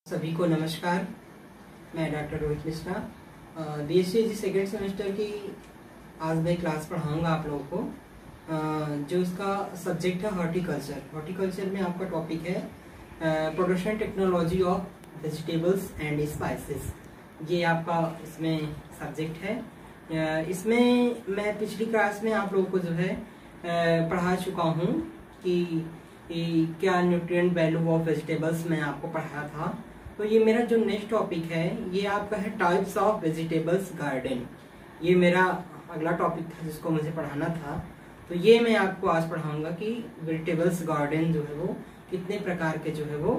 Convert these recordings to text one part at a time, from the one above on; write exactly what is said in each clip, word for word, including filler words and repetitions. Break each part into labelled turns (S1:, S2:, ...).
S1: सभी को नमस्कार। मैं doctor Rohit Mishra BSc second semester की आज मैं क्लास पढ़ाऊंगा आप लोगों को, जो इसका सब्जेक्ट है हॉर्टिकल्चर। हॉर्टिकल्चर में आपका टॉपिक है production technology of vegetables and spices. ये आपका इसमें सब्जेक्ट है। इसमें मैं पिछली क्लास में आप लोगों को जो है पढ़ा चुका हूँ कि क्या न्यूट्रिएंट वैल्यू ऑफ वेजिटेबल्स मैं आपको पढ़ाया था। तो ये मेरा जो नेक्स्ट टॉपिक है ये आपका है टाइप्स ऑफ वेजिटेबल्स गार्डन। ये मेरा अगला टॉपिक था जिसको मुझे पढ़ाना था। तो ये मैं आपको आज पढ़ाऊंगा कि वेजिटेबल्स गार्डन जो है वो कितने प्रकार के जो है वो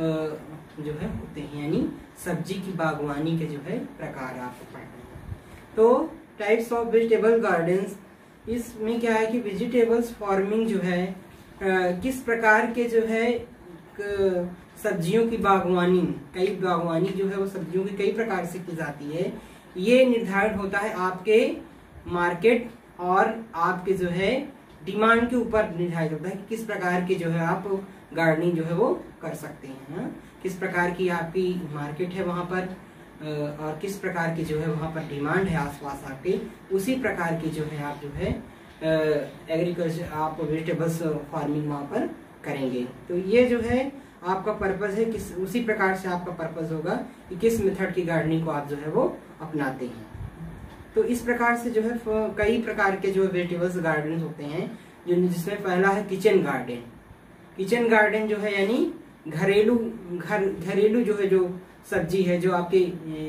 S1: जो है होते हैं, यानी सब्जी की बागवानी के जो है प्रकार आपको पढ़ने हैं। तो टाइप्स ऑफ वेजिटेबल गार्डन्स, इसमें क्या है कि वेजिटेबल्स फार्मिंग जो है किस प्रकार के जो है सब्जियों की बागवानी, कई बागवानी जो है वो सब्जियों की कई प्रकार से की जाती है। ये निर्धारित होता है आपके मार्केट और आपके जो है डिमांड के ऊपर निर्धारित होता है कि किस प्रकार के जो है आप गार्डनिंग जो है वो कर सकते हैं, किस प्रकार की आपकी मार्केट है वहां पर और किस प्रकार की जो है वहां पर डिमांड है आसपास आपके, उसी प्रकार की जो है आप जो है एग्रीकल्चर आप वेजिटेबल्स फार्मिंग वहां पर करेंगे। तो ये जो है आपका पर्पज है, किस उसी प्रकार से आपका पर्पज होगा कि किस मेथड की गार्डनिंग को आप जो है वो अपनाते हैं। तो इस प्रकार से जो है कई प्रकार के जो वेजिटेबल्स गार्डन होते हैं, जो जिसमें पहला है किचन गार्डन। किचन गार्डन जो है यानी घरेलू घर घरेलू जो है जो सब्जी है जो आपके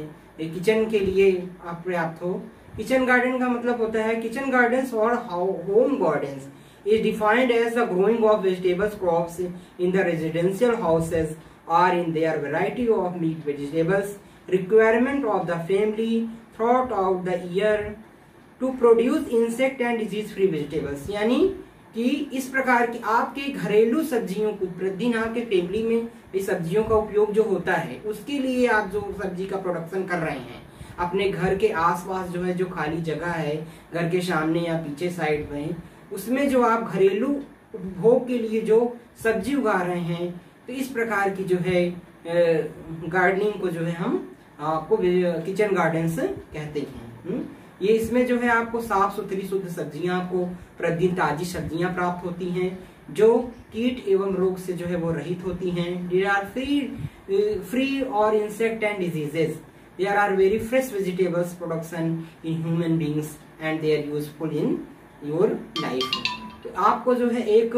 S1: किचन के लिए आप पर्याप्त हो। किचन गार्डन का मतलब होता है किचन गार्डन्स और home gardens is defined as the growing of vegetables crops in the residential houses or in their variety of meat vegetables requirement of the family throughout out the year to produce insect and disease free vegetables। यानी कि इस प्रकार की आपके घरेलू सब्जियों को प्रतिदिन आपके फैमिली में इस सब्जियों का उपयोग जो होता है उसके लिए आप जो सब्जी का प्रोडक्शन कर रहे हैं अपने घर के आसपास जो है जो खाली जगह है घर के सामने या पीछे साइड में, उसमें जो आप घरेलू उपभोग के लिए जो सब्जी उगा रहे हैं, तो इस प्रकार की जो है गार्डनिंग को जो है हम आपको किचन गार्डन्स कहते हैं। ये इसमें जो है आपको साफ सुथरी शुद्ध सब्जियां, आपको प्रतिदिन ताजी सब्जियां प्राप्त होती हैं जो कीट एवं रोग से जो है वो रहित होती हैं। दे आर फ्री फ्री और insect and diseases. There are very fresh vegetables production in human beings and they are useful in your life. तो आपको जो है एक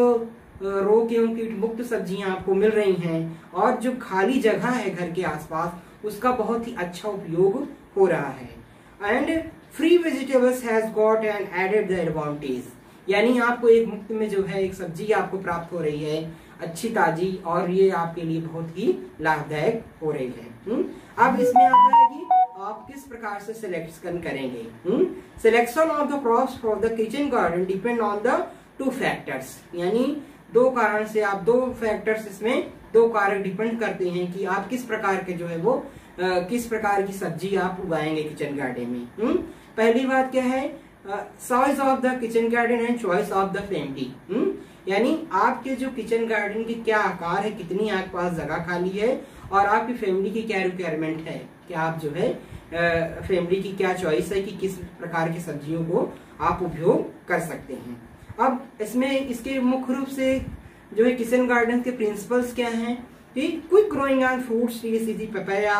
S1: रोग एवं कीट मुक्त सब्जियां आपको मिल रही हैं और जो खाली जगह है घर के आसपास उसका बहुत ही अच्छा उपयोग हो रहा है। And free vegetables has got and added the advantage, यानी आपको एक मुफ्त में जो है एक सब्जी आपको प्राप्त हो रही है अच्छी ताजी और ये आपके लिए बहुत ही लाभदायक हो रही है। हुँ? अब इसमें आ जाएगी आप किस प्रकार से सिलेक्शन करेंगे। Selection of the crops for the kitchen garden depend on the two factors, यानी दो कारण से आप दो फैक्टर्स इसमें दो कारक डिपेंड करते हैं कि आप किस प्रकार के जो है वो आ, किस प्रकार की सब्जी आप उगाएंगे किचन गार्डन में। हुँ? पहली बात क्या है, size of the kitchen garden and choice of the family. यानी आपके जो किचन गार्डन की क्या आकार है, कितनी आपके पास जगह खाली है और आपकी फैमिली की क्या रिक्वायरमेंट है, क्या आप जो है फैमिली की क्या चॉइस है कि किस प्रकार की सब्जियों को आप उपयोग कर सकते हैं। अब इसमें इसके मुख्य रूप से जो है किचन गार्डन के प्रिंसिपल्स क्या हैं कि quick growing on fruits trees papaya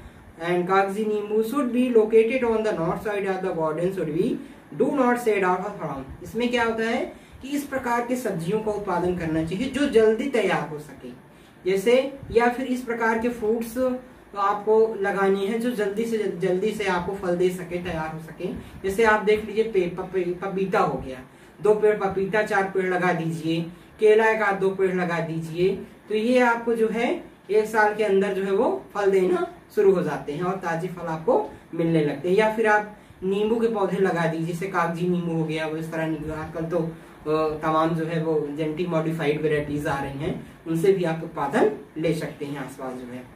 S1: and कागजी नींबू should be located on the north side of the garden should be do not shade out of from. इसमें क्या होता है कि इस प्रकार के सब्जियों का उत्पादन करना चाहिए जो जल्दी तैयार हो सके, जैसे या फिर इस प्रकार के फ्रूट्स तो आपको लगानी है जो जल्दी से जल्दी से आपको फल दे सके, तैयार हो सके। जैसे आप देख लीजिए पपीता हो गया, दो पेड़ पपीता चार पेड़ लगा दीजिए, केला का दो पेड़ लगा दीजिए, तो ये आपको जो है एक साल के अंदर जो है वो फल देना शुरू हो जाते हैं और ताजे फल आपको मिलने लगते हैं। या फिर आप नींबू के पौधे लगा दीजिए, जैसे कागजी नींबू हो गया, वो इस तरह आजकल तो तमाम जो है वो जेनेटिक मॉडिफाइड वेराइटीज आ रही हैं, उनसे भी आप उत्पादन ले सकते हैं आसपास जो है।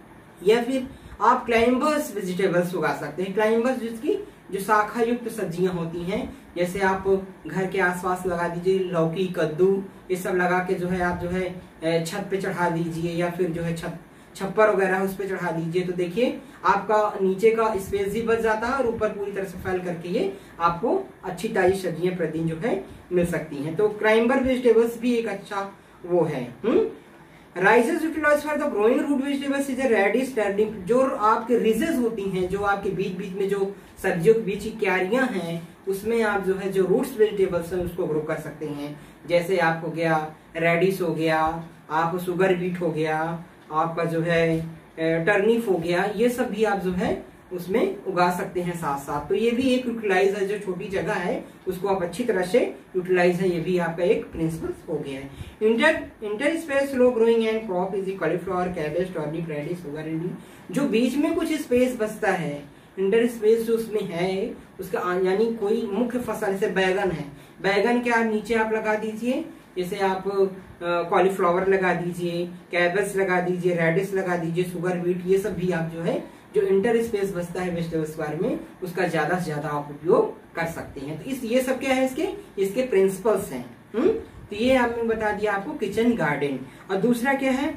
S1: या फिर आप क्लाइंबर्स वेजिटेबल्स उगा सकते हैं। क्लाइंबर्स जिसकी जो शाखा युक्त सब्जियां होती हैं, जैसे आप घर के आसपास लगा दीजिए, लौकी कद्दू ये सब लगा के जो है आप जो है छत पे चढ़ा दीजिए या फिर जो है छत छप्पर वगैरह उस पर चढ़ा दीजिए, तो देखिए आपका नीचे का स्पेस भी बच जाता है और ऊपर पूरी तरह से फैल करके ये आपको अच्छी ताजी सब्जियां प्रतिदिन जो है मिल सकती हैं। तो क्लाइंबर वेजिटेबल्स भी एक अच्छा वो है। Hmm ridges utilise for the growing root vegetables is radish turnip, जो आपके रिजेस होती हैं, जो आपके बीच बीच में जो सब्जियों के बीच की क्यारियां हैं, उसमें आप जो है जो रूट्स वेजिटेबल्स हैं उसको ग्रो कर सकते हैं। जैसे आप हो गया रेडिश हो गया, आप शुगर बीट हो गया, आपका जो है टर्निप हो गया, ये सब भी आप जो है उसमें उगा सकते हैं साथ साथ। तो ये भी एक यूटिलाइज है, जो छोटी जगह है उसको आप अच्छी तरह से यूटिलाइज है, ये भी आपका एक प्रिंसिपल हो गया है। Inter inter space slow growing and crop is cauliflower, cabbage, turnip, radish, sugar ready. जो बीच में कुछ स्पेस बचता है, इंटर स्पेस जो उसमें है उसका यानी कोई मुख्य फसल जैसे बैगन है, बैगन के आप नीचे आप लगा दीजिए, जैसे आप कॉलीफ्लावर लगा दीजिए, कैबेज लगा दीजिए, रेडिश लगा दीजिए, शुगर बीट, ये सब भी आप जो है जो इंटर स्पेस बचता है वेजिटेबल्स बार में उसका ज्यादा से ज्यादा आप उपयोग कर सकते हैं। तो इस ये सब क्या है इसके इसके प्रिंसिपल्स हैं। हम्म तो ये आपने बता दिया आपको किचन गार्डन। और दूसरा क्या है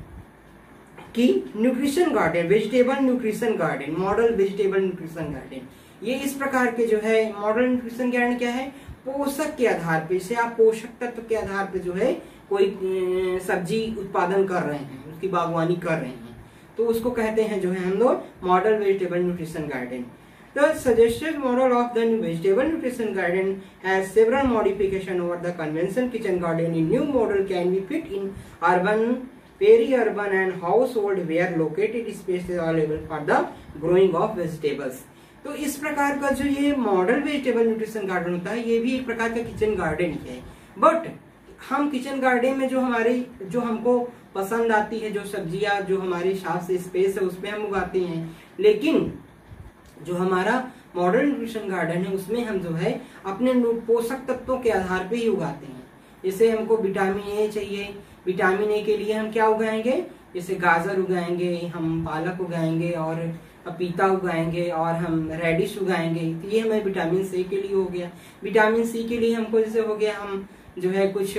S1: कि nutrition garden, vegetable nutrition garden, model vegetable nutrition garden. ये इस प्रकार के जो है मॉडल न्यूट्रिशन गार्डन क्या है, पोषक के आधार पे, जैसे आप पोषक तत्व के आधार पे जो है कोई सब्जी उत्पादन कर रहे हैं, उसकी बागवानी कर रहे हैं, तो उसको कहते हैं जो है हम लोग model vegetable nutrition garden. The suggested model of the vegetable nutrition garden has several modifications over the conventional kitchen garden. A new model can be fit in urban, peri-urban and household where located space is available for the growing of vegetables. तो इस प्रकार का जो ये model vegetable nutrition garden होता है, ये भी एक प्रकार का किचन गार्डन ही है। बट हम किचन गार्डन में जो हमारी जो हमको पसंद आती है, जो सब्जियां जो हमारे हिसाब से स्पेस है उसमें हम उगाते हैं, लेकिन जो हमारा मॉडर्न न्यूट्रिशन गार्डन है उसमें हम जो है अपने पोषक तत्वों के आधार पे ही उगाते हैं। जैसे हमको विटामिन ए चाहिए, विटामिन ए के लिए हम क्या उगाएंगे, जैसे गाजर उगाएंगे, हम पालक उगाएंगे और पपीता उगाएंगे और हम रेडिश उगाएंगे, तो ये हमें विटामिन सी के लिए हो गया। विटामिन सी के लिए हमको जैसे हो गया हम जो है कुछ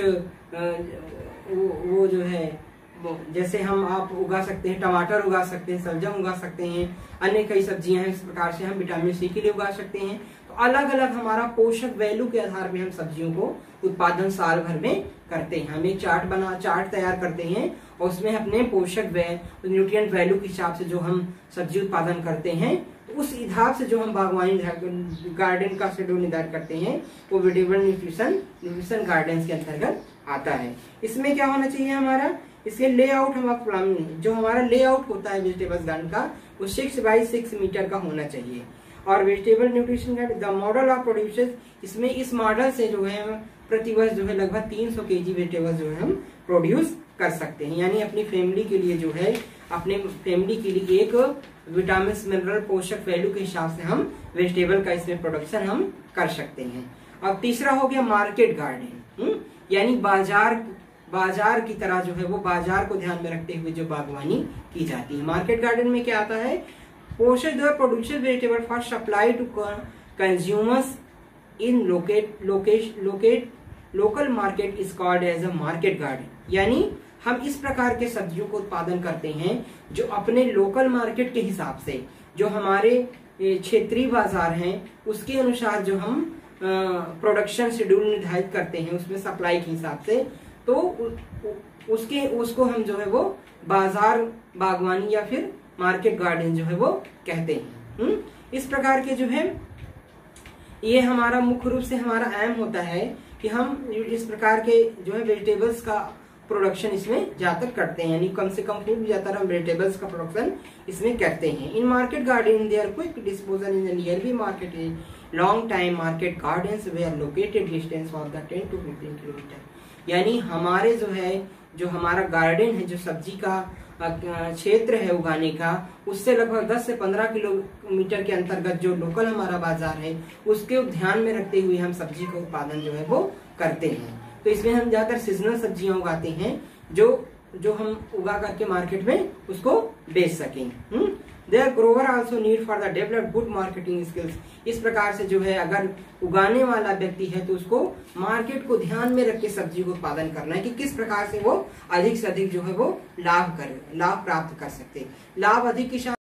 S1: वो, वो जो है जैसे हम आप उगा सकते हैं, टमाटर उगा सकते हैं, सब्जियां उगा सकते हैं, अन्य कई सब्जियां हैं, इस प्रकार से हम विटामिन सी के लिए उगा सकते हैं। तो अलग अलग हमारा पोषक वैल्यू के आधार पे हम सब्जियों को उत्पादन साल भर में करते हैं। हम एक चार्ट बना चार्ट तैयार करते हैं और उसमें अपने पोषक न्यूट्रिएंट वैल्यू के हिसाब से जो हम सब्जी उत्पादन करते हैं, तो उस हिसाब से जो हम बागवानी गार्डन का शेड्यूल निर्धारित करते हैं वो वेजिटेबल न्यूट्रिशन न्यूट्रिशन गार्डन के अंतर्गत आता है। इसमें क्या होना चाहिए हमारा, इसके लेआउट हम आपको जो हमारा लेआउट होता है वेजिटेबल्स गार्डन का वो सिक्स बाई सिक्स मीटर का होना चाहिए। और vegetable nutrition garden the model of producers, इसमें इस मॉडल से जो है प्रति वर्ष जो है लगभग तीन सौ केजी वेजिटेबल्स जो है हम प्रोड्यूस कर सकते हैं। यानी अपनी फैमिली के लिए जो है अपने फैमिली के लिए एक विटामिन मिनरल पोषक वैल्यू के हिसाब से हम वेजिटेबल का इसमें प्रोडक्शन हम कर सकते हैं। और तीसरा हो गया मार्केट गार्डन, यानी बाजार बाजार की तरह जो है वो बाजार को ध्यान में रखते हुए जो बागवानी की जाती है। मार्केट गार्डन में क्या आता है, पोषक जो है producer vegetable for supply to consumers in locate locate locate local market is called as a market garden. यानी हम इस प्रकार के सब्जियों को उत्पादन करते हैं जो अपने लोकल मार्केट के हिसाब से, जो हमारे क्षेत्रीय बाजार हैं उसके अनुसार जो हम प्रोडक्शन शेड्यूल निर्धारित करते हैं उसमें सप्लाई के हिसाब से, तो उसके उसको हम जो है वो बाजार बागवानी या फिर मार्केट गार्डन जो है वो कहते हैं। हुँ? इस प्रकार के जो है ये हमारा मुख्य रूप से हमारा एम होता है कि हम इस प्रकार के जो है वेजिटेबल्स का प्रोडक्शन इसमें ज्यादातर करते हैं, यानी कम से कम फूड ज्यादातर हम वेजिटेबल्स का प्रोडक्शन इसमें करते हैं। In market garden there quick disposal in the nearby market is long time market gardens वे are located distance of the ten to fifteen kilometre. यानी हमारे जो है जो हमारा गार्डन है, जो सब्जी का क्षेत्र है उगाने का, उससे लगभग दस से पंद्रह किलोमीटर के अंतर्गत जो लोकल हमारा बाजार है उसके ध्यान में रखते हुए हम सब्जी का उत्पादन जो है वो करते हैं। तो इसमें हम ज्यादातर सीजनल सब्जियां उगाते हैं जो जो हम उगा करके मार्केट में उसको बेच सकें। Hmm there grower also need for the develop good marketing skills. इस प्रकार से जो है अगर उगाने वाला व्यक्ति है तो उसको मार्केट को ध्यान में रख के सब्जी को उत्पादन करना है कि किस प्रकार से वो अधिक से अधिक जो है वो लाभ कर लाभ प्राप्त कर सकते। लाभ अधिक किसान